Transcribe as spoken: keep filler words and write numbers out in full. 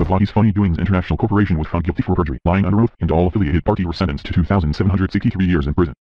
Zawadi's Funny Doings International Corporation was found guilty for perjury, lying under oath, and all affiliated parties were sentenced to two thousand seven hundred sixty-three years in prison.